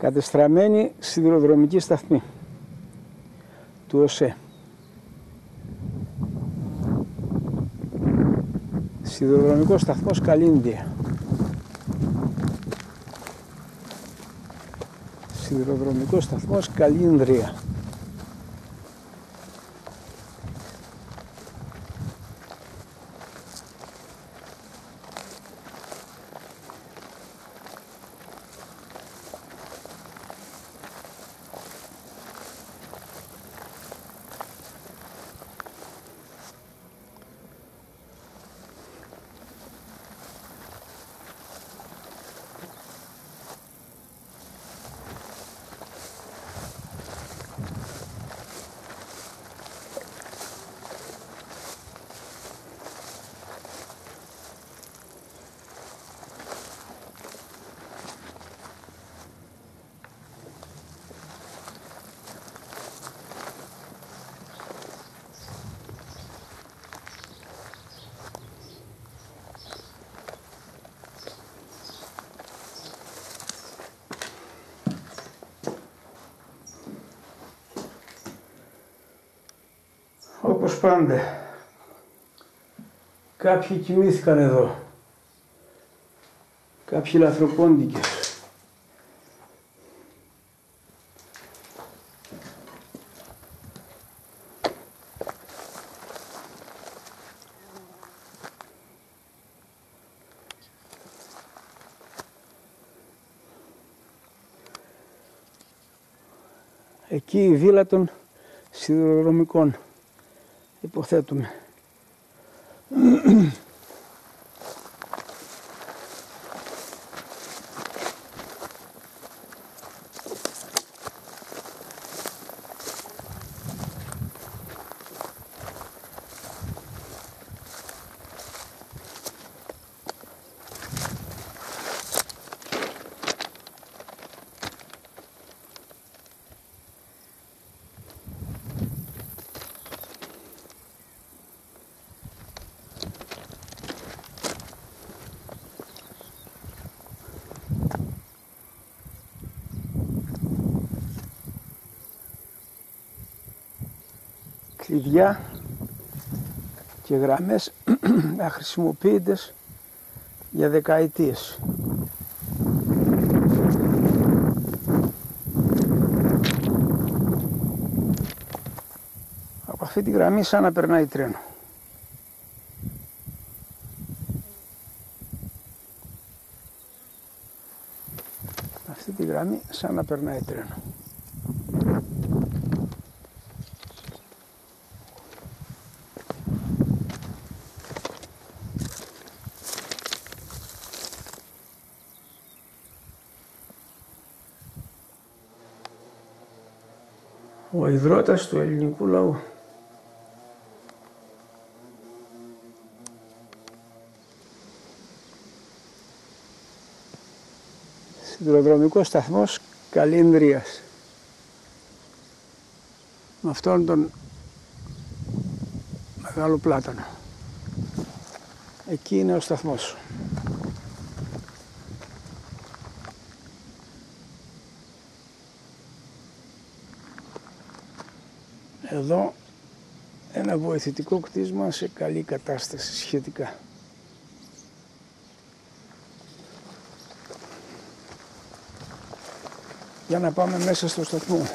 Κατεστραμμένη σιδηροδρομική σταθμή του ΟΣΕ. Σιδηροδρομικός σταθμός Καλίνδρεια. Σιδηροδρομικός σταθμός Καλίνδρεια. Όπως πάντα, κάποιοι κοιμήθηκαν εδώ, κάποιοι λαθροπόντικες. Εκεί η βίλα των σιδηροδρομικών, υποθέτουμε. Κλειδιά και γραμμές αχρησιμοποιητές για δεκαετίες. Από αυτή τη γραμμή σαν να περνάει τρένο. Αυτή τη γραμμή σαν να περνάει τρένο. Ο ιδρώτας του ελληνικού λαού. Σιδηροδρομικός σταθμός Καλίνδριας. Με αυτόν τον μεγάλο πλάτανο. Εκεί είναι ο σταθμός. Εδώ ένα βοηθητικό κτίσμα σε καλή κατάσταση σχετικά. Για να πάμε μέσα στο σταθμό.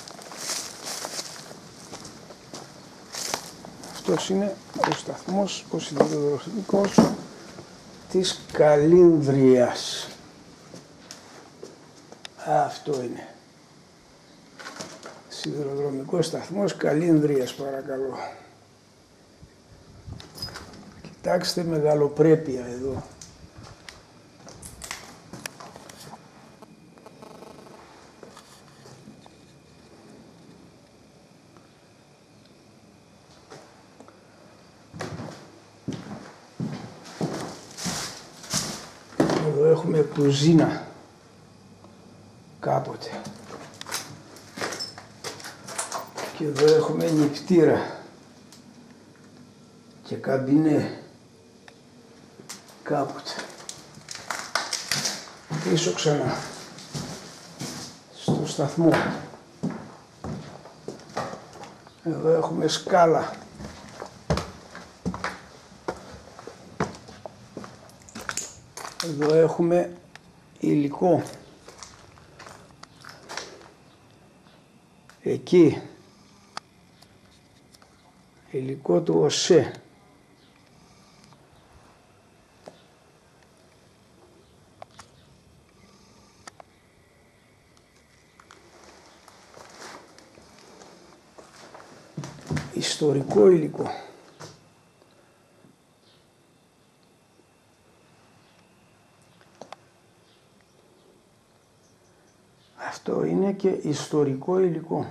Αυτός είναι ο σταθμός, ο σιδηροδρομικός της Καλίνδριας. Αυτό είναι. Σιδηροδρομικός σταθμός Καλίνδριας, παρακαλώ. Κοιτάξτε μεγαλοπρέπεια εδώ. Εδώ έχουμε κουζίνα κάποτε. Και εδώ έχουμε νηπτήρα και καμπινέ κάποτε. Πίσω ξανά. σταθμό. Εδώ έχουμε σκάλα. Εδώ έχουμε υλικό. Εκεί υλικό του ΟΣΕ. Ιστορικό υλικό. Αυτό είναι και ιστορικό υλικό.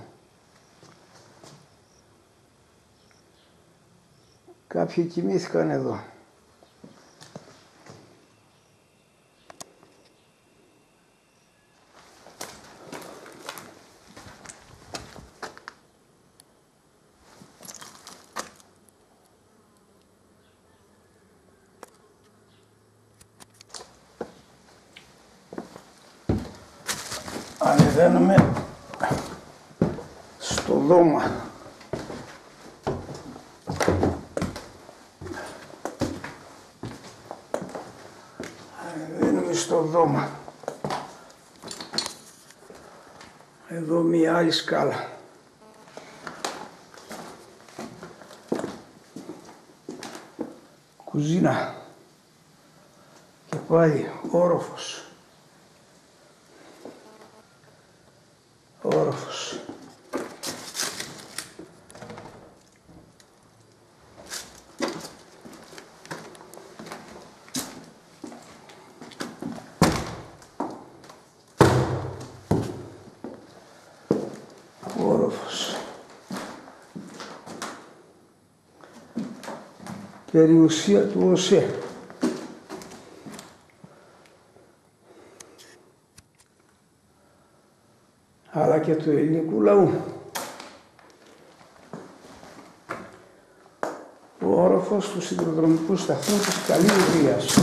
Κάποιοι κοιμήθηκαν εδώ. Ανεβαίνουμε στο δώμα. Ανεβαίνουμε στο δώμα. Εδώ μία άλλη σκάλα. Κουζίνα. Και πάλι όροφος. Όροφος. Όροφος. Περιουσία του ΟΣΕ. Αλλά και του ελληνικού λαού. Ο όροφος του σιδηροδρομικού σταθμού της Καλλίνδριας.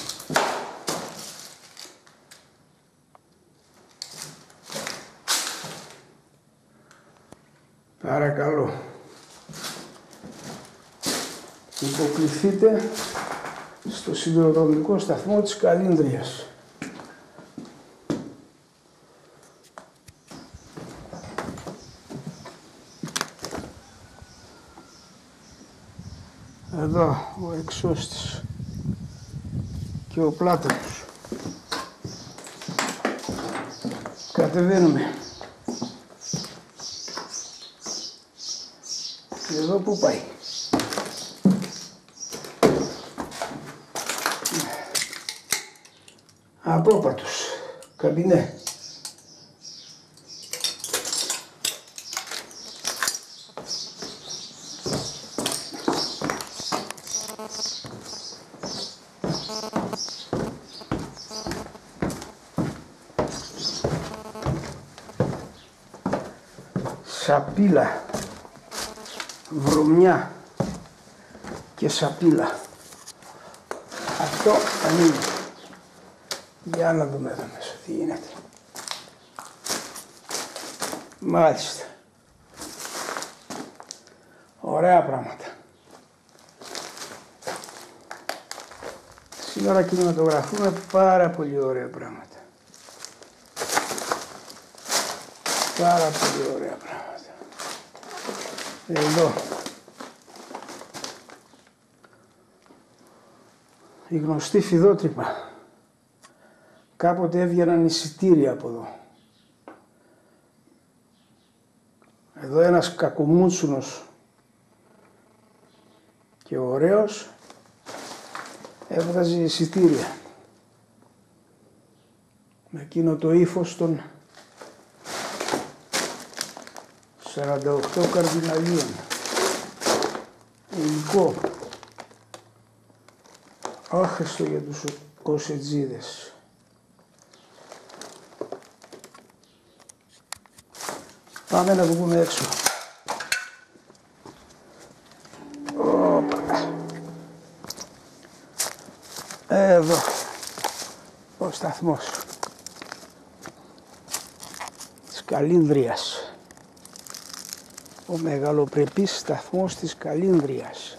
Παρακαλώ. Υποκληθείτε στο σιδηροδρομικό σταθμό της Καλλίνδριας. Εδώ ο εξώστης και ο πλάτανος. Κατεβαίνουμε. Εδώ που πάει. Απόπατος. Καμπινέ. Σαπίλα, βρωμιά και σαπίλα. Αυτό ανοίγει. Για να δούμε εδώ μέσα τι γίνεται. Μάλιστα. Ωραία πράγματα. Σήμερα κινηματογραφούμε πάρα πολύ ωραία πράγματα. Πάρα πολύ ωραία πράγματα. Εδώ. Η γνωστή Φιδότρυπα. Κάποτε έβγαιναν εισιτήρια από εδώ. Εδώ ένας κακομούτσουνος και ωραίος έβγαζε εισιτήρια. Με εκείνο το ύφος των 48 καρδιναλίων. Υλικό. Άχρηστο για τους οσετζίδες. Πάμε να βγούμε έξω. Οπα. Εδώ. Ο σταθμός. της Καλίνδριας. Ο μεγαλοπρεπής σταθμός της Καλίνδριας.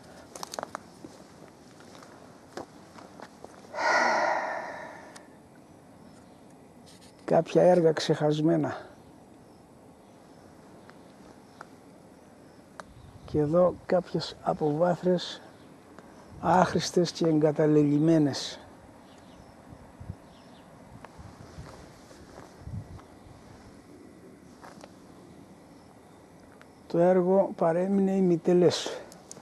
Κάποια έργα ξεχασμένα. Και εδώ κάποιες αποβάθρες άχρηστες και εγκαταλελειμμένες. Το έργο παρέμεινε ημιτελές.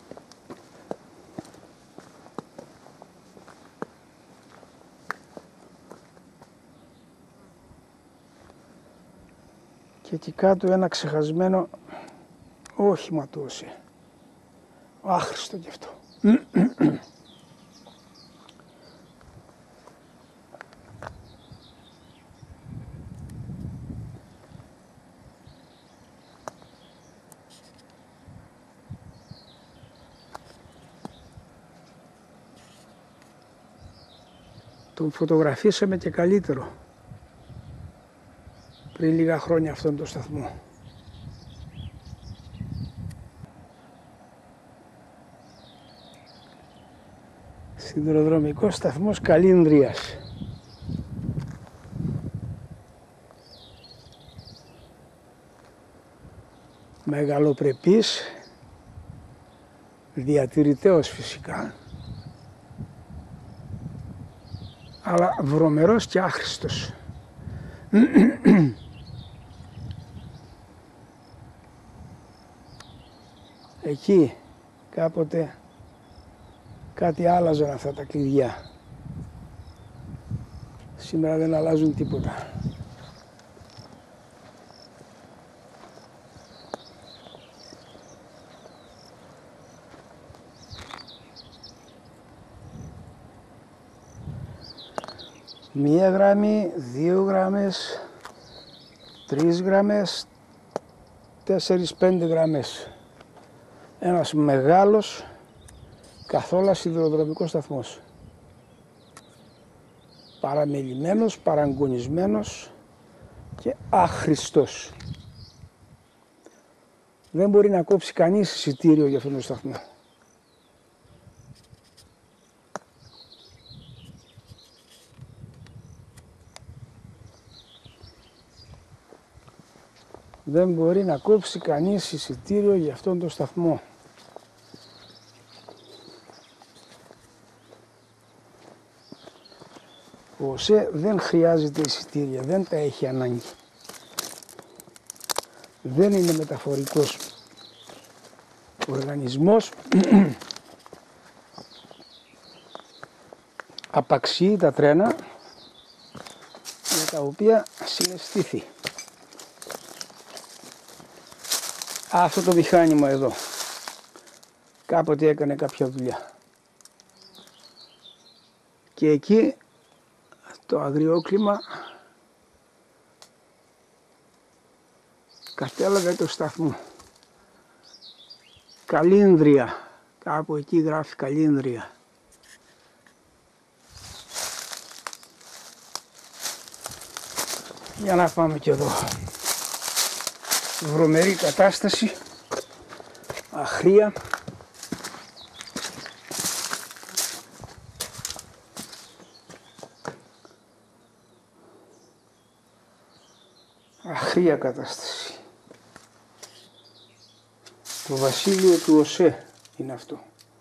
Και εκεί κάτω ένα ξεχασμένο όχημα του ΟΣΕ. Άχρηστο κι αυτό. Τον φωτογραφίσαμε και καλύτερο πριν λίγα χρόνια αυτόν τον σταθμό. Σιδηροδρομικός σταθμός Καλίνδριας. Μεγαλοπρεπής, διατηρητέος φυσικά, αλλά βρωμερός και άχρηστος. Εκεί κάποτε κάτι άλλαζαν αυτά τα κλειδιά. Σήμερα δεν αλλάζουν τίποτα. Μία γραμμή, 2 γραμμές, 3 γραμμές, 4-5 γραμμές. Ένας μεγάλος καθόλου σιδηροδρομικός σταθμός. Παραμελημένος, παραγκονισμένος και άχρηστος. Δεν μπορεί να κόψει κανείς εισιτήριο για αυτόν τον σταθμό. Δεν μπορεί να κόψει κανείς εισιτήριο για αυτόν τον σταθμό. Ο ΟΣΕ δεν χρειάζεται εισιτήρια, δεν τα έχει ανάγκη. Δεν είναι μεταφορικός οργανισμός. Απαξιεί τα τρένα με τα οποία συναισθήθη. Αυτό το μηχάνημα εδώ κάποτε έκανε κάποια δουλειά. Και εκεί το αγριόκλημα κατέλαβε το σταθμό. Καλίνδρια, κάπου εκεί γράφει Καλίνδρια. Για να πάμε και εδώ. Βρωμερή κατάσταση, αχρία. Αχρία κατάσταση. Το βασίλειο του ΟΣΕ είναι αυτό.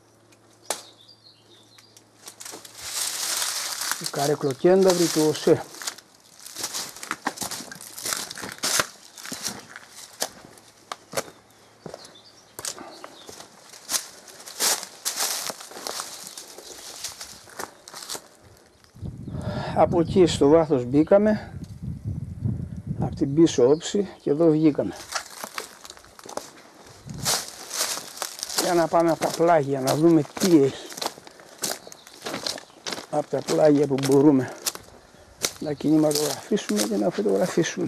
Η καρεκλοκένταυρη του ΟΣΕ. Από εκεί στο βάθος μπήκαμε, από την πίσω όψη και εδώ βγήκαμε. Για να πάμε από τα πλάγια, να δούμε τι έχει. Από τα πλάγια που μπορούμε να κινηματογραφήσουμε και να φωτογραφίσουμε.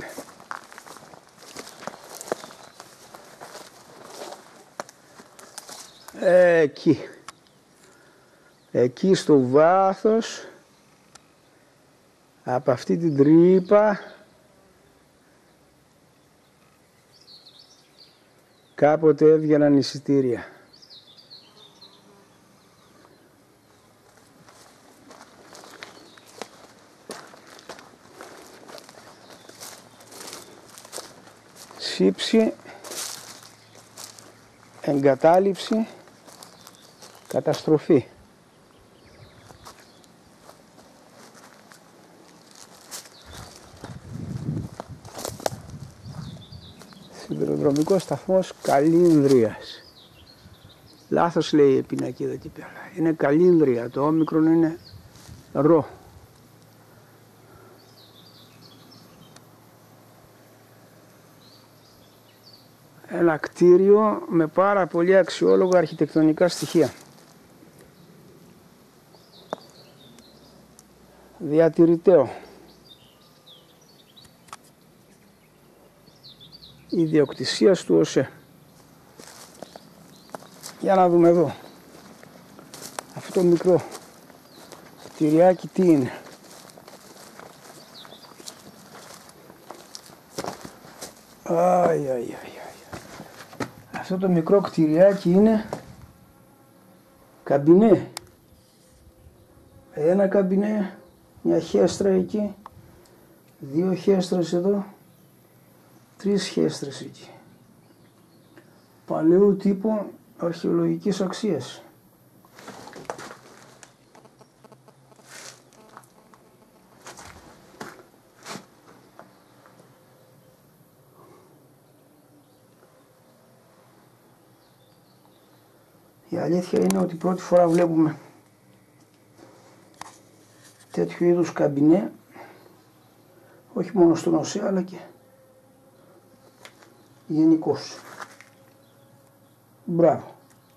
Εκεί στο βάθος, από αυτή την τρύπα, Κάποτε έβγαιναν εισιτήρια. Σύψη, εγκατάλειψη, καταστροφή. Σιδηροδρομικός σταθμός Καλίνδριας. Λάθος λέει η πινακίδα εκεί πέρα. Είναι Καλίνδρια, το όμικρον είναι ρο. Ένα κτίριο με πάρα πολύ αξιόλογα αρχιτεκτονικά στοιχεία. Διατηρητέο. Ιδιοκτησίας του ΟΣΕ. Για να δούμε εδώ. Αυτό το μικρό κτηριάκι τι είναι. Αυτό το μικρό κτηριάκι είναι καμπινέ. Ένα καμπινέ, μια χέστρα εκεί, δύο χέστρες εδώ, τρεις χέστρες εκεί. Παλαιού τύπου αρχαιολογικής αξίας. Η αλήθεια είναι ότι πρώτη φορά βλέπουμε τέτοιου είδους καμπινέ, όχι μόνο στον ΟΣΕ αλλά και γενικώς. Μπράβο.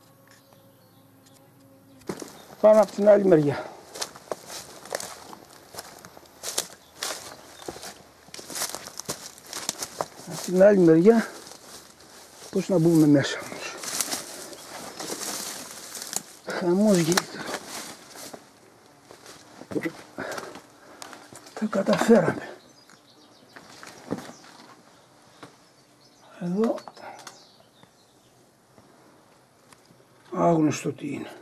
Πάμε από την άλλη μεριά. Από την άλλη μεριά, πώς να μπούμε μέσα όμως. Χαμός γίνεται. Τα καταφέραμε. Εδώ άγνωστο τι είναι.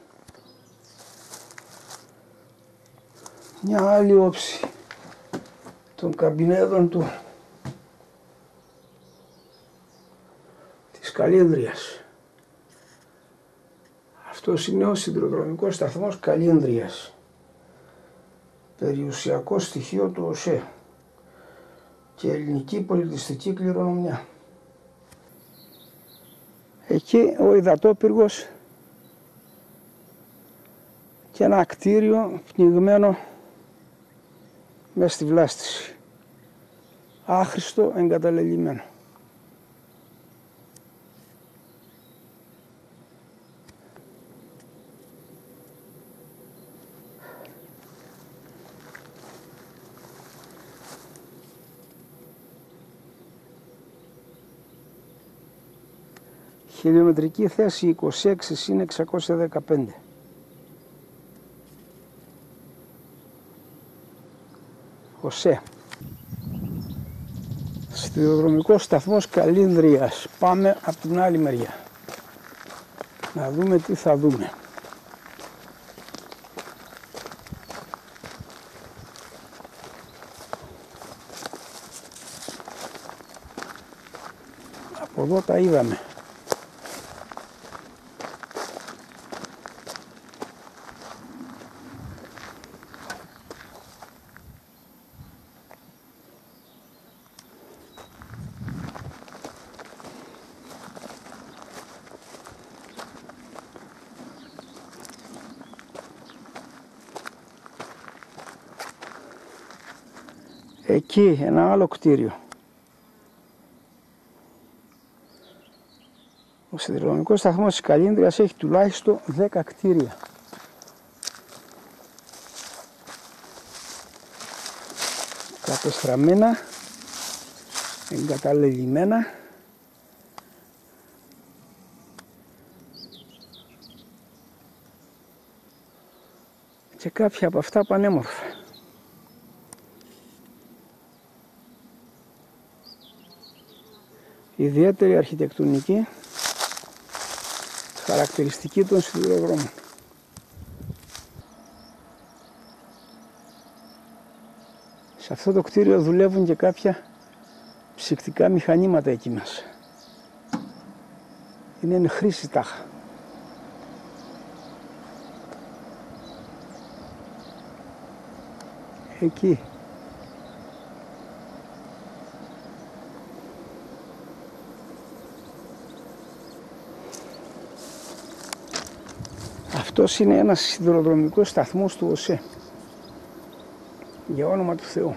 Μια άλλη όψη των καμπινέδων της Καλίνδριας. Αυτός είναι ο σιδηροδρομικός σταθμός Καλίνδριας. Περιουσιακό στοιχείο του ΟΣΕ και ελληνική πολιτιστική κληρονομιά. Εκεί ο υδατόπυργος και ένα κτίριο πνιγμένο μες στη βλάστηση. Άχρηστο, εγκαταλελειμμένο. Χιλιομετρική θέση 26/615. ΟΣΕ. Σιδηροδρομικός σταθμός Καλίνδριας. Πάμε από την άλλη μεριά. Να δούμε τι θα δούμε. Από εδώ τα είδαμε. Εκεί ένα άλλο κτίριο. Ο σιδηροδρομικός σταθμός της Καλίνδριας έχει τουλάχιστον 10 κτίρια. Κατεστραμμένα, εγκαταλελειμμένα και κάποια από αυτά πανέμορφα. Ιδιαίτερη αρχιτεκτονική Χαρακτηριστική των σιδηροδρόμων. Σε αυτό το κτίριο δουλεύουν και κάποια ψυκτικά μηχανήματα εκεί μέσα. Είναι εν χρήση τάχα. Εκεί. Αυτός είναι ένας σιδηροδρομικός σταθμός του ΟΣΕ. Για όνομα του Θεού.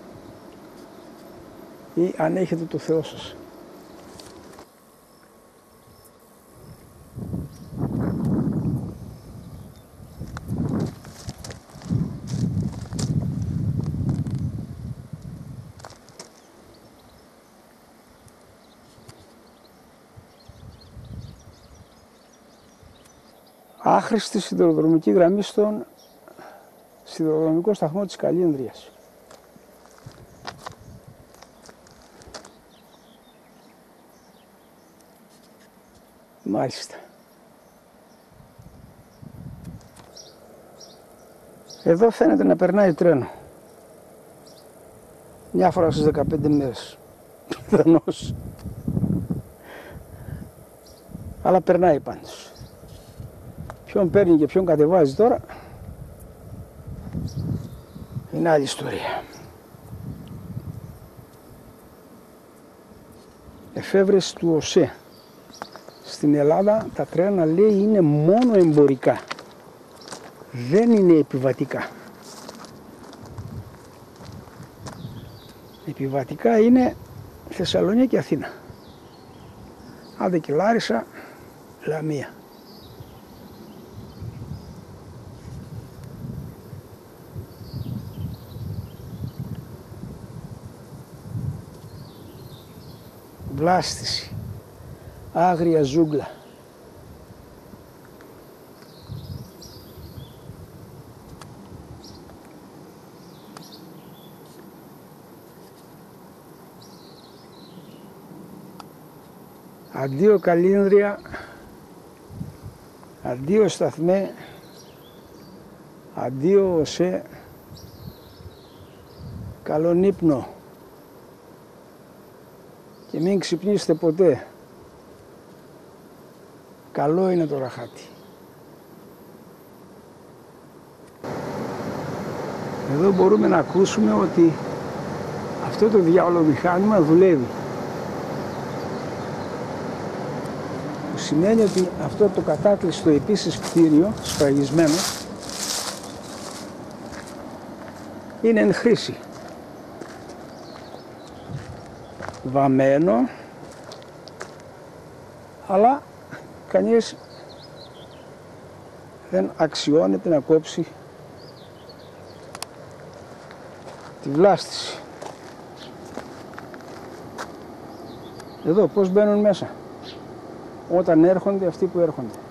Ή αν έχετε το Θεό σας. Άχρηστη σιδηροδρομική γραμμή στον σιδηροδρομικό σταθμό της Καλλίνδριας. Μάλιστα. Εδώ φαίνεται να περνάει τρένο. Μια φορά στις 15 μέρες. Πιθανώς. Αλλά περνάει πάντως. Ποιον παίρνει και ποιον κατεβάζει τώρα είναι άλλη ιστορία. Εφεύρεση του ΟΣΕ. Στην Ελλάδα τα τρένα λέει είναι μόνο εμπορικά. Δεν είναι επιβατικά. Επιβατικά είναι Θεσσαλονίκη και Αθήνα. Άντε και Λάρισα, Λαμία. Βλάστηση, άγρια ζούγκλα. Αντίο Καλλίνδρια, αντίο σταθμέ, αντίο ΟΣΕ, καλόν ύπνο. Και μην ξυπνήσετε ποτέ. Καλό είναι το ραχάτι. Εδώ μπορούμε να ακούσουμε ότι αυτό το διάολο μηχάνημα δουλεύει. Που σημαίνει ότι αυτό το κατάκλειστο επίσης κτίριο, σφραγισμένο, είναι εν χρήση. Βαμμένο, αλλά κανείς δεν αξιώνεται να κόψει τη βλάστηση. Εδώ πώς μπαίνουν μέσα όταν έρχονται αυτοί που έρχονται.